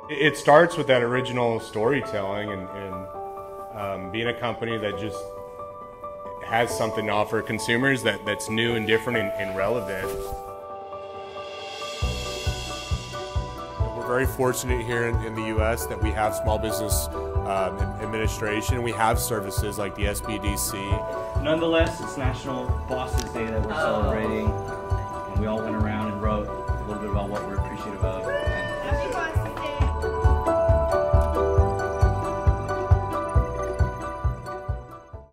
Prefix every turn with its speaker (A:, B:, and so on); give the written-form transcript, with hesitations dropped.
A: It starts with that original storytelling and being a company that just has something to offer consumers that's new and different and relevant.
B: We're very fortunate here in the U.S. that we have small business administration. We have services like the SBDC.
C: Nonetheless, it's National Bosses Day that we're celebrating, and we all went around and wrote a little bit about what we're appreciative of.